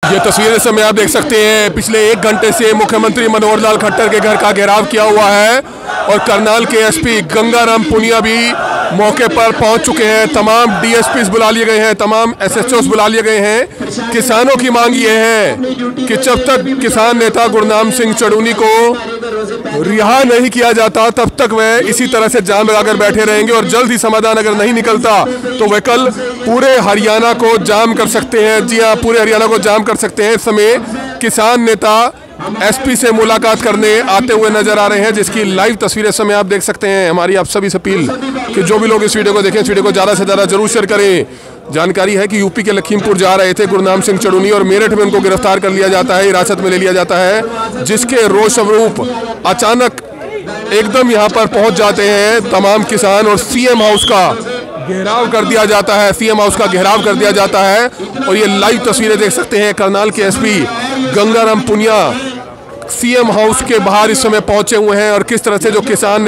ये तस्वीर इस समय आप देख सकते हैं, पिछले 1 घंटे से मुख्यमंत्री मनोहर लाल खट्टर के घर का घेराव किया हुआ है और करनाल के एसपी गंगाराम पुनिया भी मौके पर पहुंच चुके हैं। तमाम डीएसपीज बुला लिए गए हैं, तमाम एसएचओस बुला लिए गए हैं। किसानों की मांग ये है कि जब तक किसान नेता गुरनाम सिंह चड़ूनी को रिहा नहीं किया जाता तब तक वह इसी तरह से जाम लगाकर बैठे रहेंगे और जल्द ही समाधान अगर नहीं निकलता तो वह कल पूरे हरियाणा को जाम कर सकते हैं। जी हाँ, पूरे हरियाणा को जाम कर सकते हैं। इस समय किसान नेता एसपी से मुलाकात करने आते हुए नजर आ रहे हैं, जिसकी लाइव तस्वीरें समय आप देख सकते हैं। हमारी आप सभी से अपील कि जो भी लोग इस वीडियो को देखें, इस वीडियो को ज़्यादा से ज़्यादा जरूर शेयर करें। जानकारी है कि यूपी के लखीमपुर जा रहे थे गुरनाम सिंह चड़ूनी और मेरठ में उनको गिरफ्तार कर लिया जाता है, हिरासत में ले लिया जाता है, जिसके रोषस्वरूप अचानक एकदम यहाँ पर पहुँच जाते हैं तमाम किसान और सीएम हाउस का घेराव कर दिया जाता है। सीएम हाउस का घेराव कर दिया जाता है और ये लाइव तस्वीरें देख सकते हैं। करनाल के SP Gangaram Punia CM house के बाहर इस समय पहुंचे हुए हैं और किस तरह से जो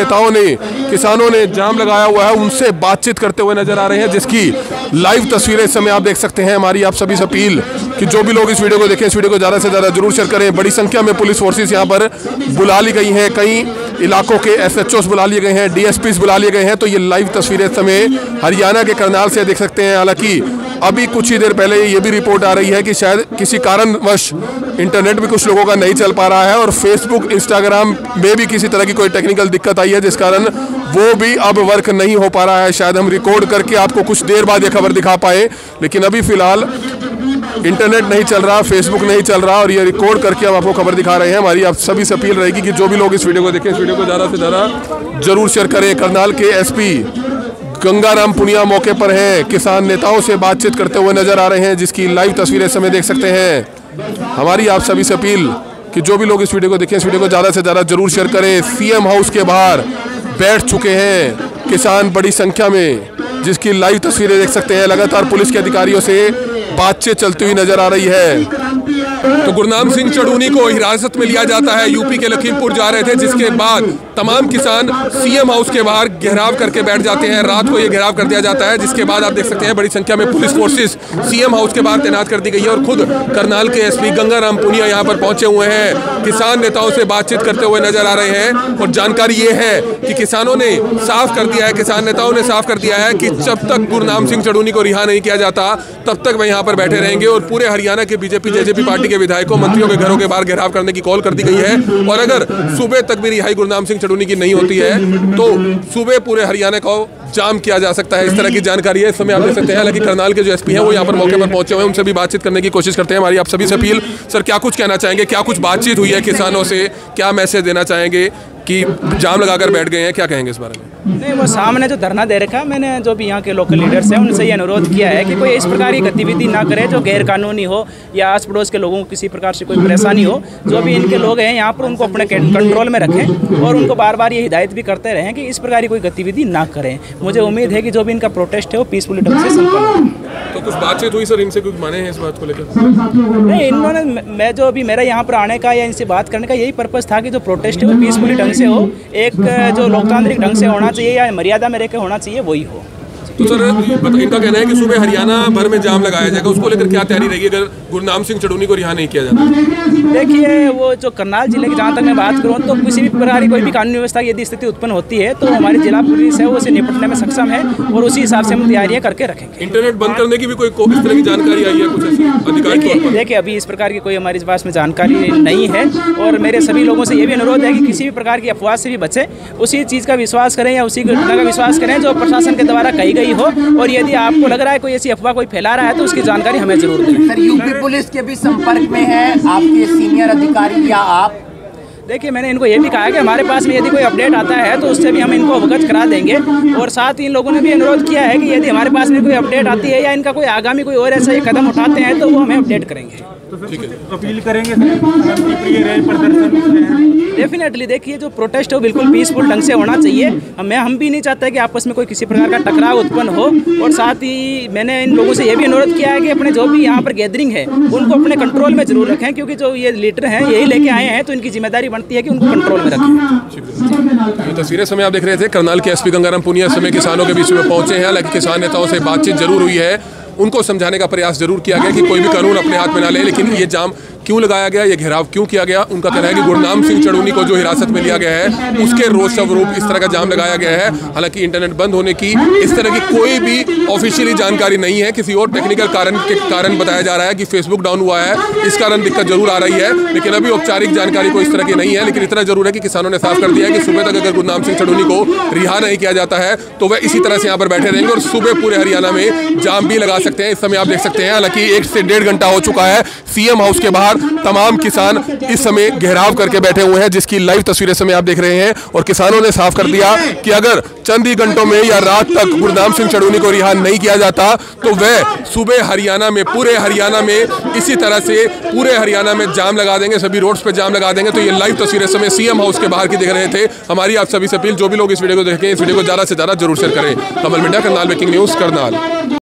किसानों ने जाम लगाया हुआ है उनसे बातचीत करते हुए नजर आ रहे हैं, जिसकी लाइव तस्वीरें इस समय आप देख सकते हैं। हमारी आप सभी से अपील कि जो भी लोग इस वीडियो को देखें, इस वीडियो को ज़्यादा से ज़्यादा जरूर शेयर करें। बड़ी संख्या में पुलिस फोर्सेस यहाँ पर बुला ली गई हैं, कई इलाकों के एसएचओस बुला लिए गए हैं, डीएसपीज बुला लिए गए हैं। तो ये लाइव तस्वीरें इस समय हरियाणा के करनाल से देख सकते हैं। हालांकि अभी कुछ ही देर पहले ये भी रिपोर्ट आ रही है कि शायद किसी कारणवश इंटरनेट भी कुछ लोगों का नहीं चल पा रहा है और फेसबुक इंस्टाग्राम में भी किसी तरह की कोई टेक्निकल दिक्कत आई है, जिस कारण वो भी अब वर्क नहीं हो पा रहा है। शायद हम रिकॉर्ड करके आपको कुछ देर बाद ये खबर दिखा पाए, लेकिन अभी फिलहाल इंटरनेट नहीं चल रहा, फेसबुक नहीं चल रहा और ये रिकॉर्ड करके हम आपको खबर दिखा रहे हैं। हमारी आप सभी से अपील रहेगी कि जो भी लोग इस वीडियो को देखें, इस वीडियो को ज़्यादा से ज़्यादा जरूर शेयर करें। करनाल के एसपी गंगाराम पुनिया मौके पर हैं, किसान नेताओं से बातचीत करते हुए नजर आ रहे हैं, जिसकी लाइव तस्वीरें इस समय देख सकते हैं। हमारी आप सभी से अपील कि जो भी लोग इस वीडियो को देखें, इस वीडियो को ज़्यादा से ज़्यादा जरूर शेयर करें। सीएम हाउस के बाहर बैठ चुके हैं किसान बड़ी संख्या में, जिसकी लाइव तस्वीरें देख सकते हैं। लगातार पुलिस के अधिकारियों से बातचीत चलती हुई नजर आ रही है। तो गुरनाम सिंह चड़ूनी को हिरासत में लिया जाता है, यूपी के लखीमपुर जा रहे थे, जिसके बाद तमाम किसान सीएम हाउस के बाहर घेराव करके बैठ जाते हैं। रात को ये घेराव कर दिया जाता है, जिसके बाद आप देख सकते हैं बड़ी संख्या में पुलिस फोर्सेस सीएम हाउस के बाहर तैनात कर दी गई है और खुद करनाल के एसपी गंगाराम पुनिया यहाँ पर पहुंचे हुए हैं, किसान नेताओं से बातचीत करते हुए नजर आ रहे हैं। और जानकारी ये है कि किसानों ने साफ कर दिया है, किसान नेताओं ने साफ कर दिया है कि जब तक गुरनाम सिंह चड़ूनी को रिहा नहीं किया जाता तब तक वह यहाँ पर बैठे रहेंगे और पूरे हरियाणा के बीजेपी जेजेपी पार्टी के विधायकों मंत्रियों के घरों के बाहर घेराव करने की कॉल कर दी गई है। और अगर सुबह तक भी रिहाई गुरनाम सिंह चड़ूनी की नहीं होती है तो सुबह पूरे हरियाणा को जाम किया जा सकता है। इस तरह की जानकारी है, इस समय आप देख सकते हैं। हालांकि करनाल के जो एसपी हैं वो यहाँ पर मौके पर पहुंचे हुए हैं, उनसे भी बातचीत करने की कोशिश करते हैं। हमारी आप सभी से अपील, सर क्या कुछ कहना चाहेंगे, क्या कुछ बातचीत हुई है किसानों से, क्या मैसेज देना चाहेंगे कि जाम लगाकर बैठ गए हैं, क्या कहेंगे इस बारे में? नहीं, वो सामने जो धरना दे रखा, मैंने जो भी यहाँ के लोकल लीडर्स हैं उनसे ये अनुरोध किया है कि कोई इस प्रकार की गतिविधि ना करे जो गैर कानूनी हो या आस पड़ोस के लोगों को किसी प्रकार से कोई परेशानी हो। जो भी इनके लोग हैं यहाँ पर उनको अपने कंट्रोल में रखें और उनको बार बार ये हिदायत भी करते रहें कि इस प्रकार की कोई गतिविधि ना करें। मुझे उम्मीद है कि जो भी इनका प्रोटेस्ट है वो पीसफुली ढंग से संपन्न हो। तो कुछ बातचीत हुई सर, इनसे कुछ माने हैं इस बात को लेकर? नहीं, इन्होंने मैं जो अभी मेरा यहाँ पर आने का या इनसे बात करने का यही पर्पज़ था कि जो प्रोटेस्ट है वो पीसफुली ढंग से हो, एक जो लोकतांत्रिक ढंग से होना चाहिए या मर्यादा में रहकर होना चाहिए, वही हो। तो सर इनका कहना है कि सुबह हरियाणा भर में जाम लगाया जाएगा, उसको लेकर क्या तैयारी रहेगी अगर गुरनाम सिंह चड़ूनी को रिहा नहीं किया जाता? देखिए, वो जो करनाल जिले की जहाँ तक मैं बात करूँ तो किसी भी प्रकार की कोई भी कानूनी व्यवस्था की यदि स्थिति उत्पन्न होती है तो हमारी जिला पुलिस है वो उसे निपटने में सक्षम है और उसी हिसाब से हम तैयारियां करके रखेंगे। इंटरनेट बंद करने की भी कोई इस तरह की जानकारी आई है कुछ ऐसी अधिकारी? देखिए, अभी इस प्रकार की कोई हमारे पास में जानकारी नहीं है और मेरे सभी लोगों से ये भी अनुरोध है कि किसी भी प्रकार की अफवाह से भी बचें, उसी चीज़ का विश्वास करें या उसी घटना का विश्वास करें जो प्रशासन के द्वारा कही गई हो। और यदि आपको लग रहा है कोई ऐसी अफवाह कोई फैला रहा है तो उसकी जानकारी हमें जरूर दें। सर, यूपी पुलिस के भी संपर्क में है आपके सीनियर अधिकारी या आप? देखिए, मैंने इनको ये भी कहा है कि हमारे पास में यदि कोई अपडेट आता है तो उससे भी हम इनको अवगत करा देंगे और साथ ही इन लोगों ने भी अनुरोध किया है कि यदि हमारे पास में कोई अपडेट आती है या इनका कोई आगामी कोई और ऐसा कदम उठाते हैं तो वो हमें अपडेट करेंगे। अपील करेंगे डेफिनेटली। देखिए, जो प्रोटेस्ट हो बिल्कुल पीसफुल ढंग से होना चाहिए। हम भी नहीं चाहते कि आपस में कोई किसी प्रकार का टकराव उत्पन्न हो और साथ ही मैंने इन लोगों से ये भी अनुरोध किया है कि अपने जो भी यहाँ पर गैदरिंग है उनको अपने कंट्रोल में जरूर रखें, क्योंकि जो ये लीडर हैं यही लेके आए हैं तो इनकी जिम्मेदारी बनती है कि उनको कंट्रोल में रखें। ये तस्वीरें समय आप देख रहे थे, करनाल के एसपी गंगाराम पुनिया समय किसानों के बीच में पहुंचे हैं। हालांकि किसान नेताओं से बातचीत जरूर हुई है, उनको समझाने का प्रयास जरूर किया गया कि कोई भी कानून अपने हाथ में ना ले, लेकिन ये जाम क्यों लगाया गया, ये घेराव क्यों किया गया, उनका कहना है कि गुरनाम सिंह चढ़ूनी को जो हिरासत में लिया गया है उसके रोष स्वरूप इस तरह का जाम लगाया गया है। हालांकि इंटरनेट बंद होने की इस तरह की कोई भी ऑफिशियली जानकारी नहीं है, किसी और टेक्निकल कारण बताया जा रहा है कि फेसबुक डाउन हुआ है, इस कारण दिक्कत जरूर आ रही है, लेकिन अभी औपचारिक जानकारी को इस तरह की नहीं है। लेकिन इतना जरूर है कि किसानों ने साफ कर दिया है कि सुबह तक अगर गुरनाम सिंह चढ़ूनी को रिहा नहीं किया जाता है तो वह इसी तरह से यहाँ पर बैठे रहेंगे और सुबह पूरे हरियाणा में जाम भी लगा सकते हैं। इस समय आप देख सकते हैं, हालांकि 1 से 1.5 घंटा हो चुका है, सीएम हाउस के बाहर तमाम किसान इस समय घेराव करके बैठे हुए हैं, जिसकी लाइव तस्वीरें समय आप देख रहे हैं। और किसानों ने साफ कर दिया कि अगर चंद ही घंटों में या रात तक गुरनाम सिंह चढ़ूनी को रिहा नहीं किया जाता तो वह सुबह हरियाणा में, पूरे हरियाणा में इसी तरह से पूरे हरियाणा में जाम लगा देंगे, सभी रोड्स पे जाम लगा देंगे। तो ये लाइव तस्वीरें समय सीएम हाउस के बाहर की देख रहे थे। हमारी आप सभी से अपील, जो भी लोग इस वीडियो को देखें, इस वीडियो को ज्यादा से ज्यादा जरूर शेयर करें। Kamal Minda, Karnal breaking news, Karnal.